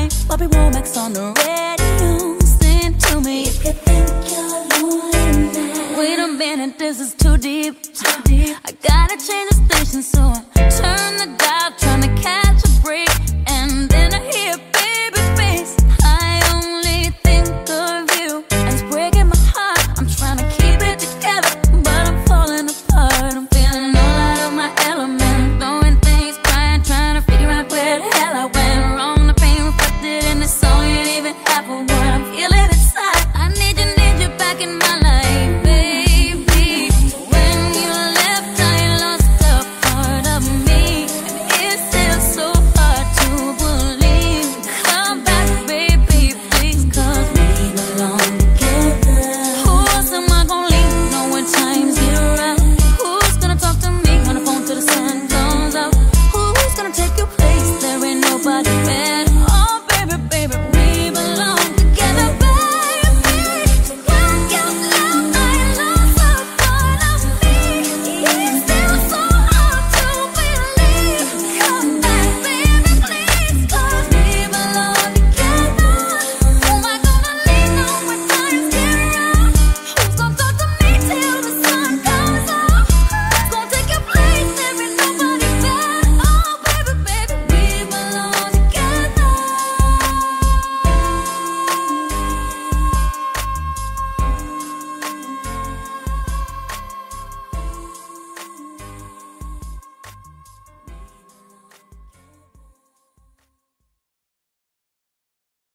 night. Bobby Womack's on the radio. Sing to me if you think you're lonely now. Wait a minute, this is too deep. I gotta change the station, so I turn the dial, trying to catch a break. And then I hear baby face. I only think of you, and it's breaking my heart. I'm trying to keep it together, but I'm falling apart. I'm feeling all out of my element, throwing things, crying, trying to figure out where the hell I went wrong. The pain reflected in the song ain't even half of what I'm feeling inside. I need you back in my life, baby. When you left, I lost a part of me, and it's still so hard to believe. Come back, baby, please, 'cause we belong together. Who else am I gonna leave? No when times get rough. Who's gonna talk to me on the phone till the sun comes up? Who's gonna take your place? There ain't nobody better.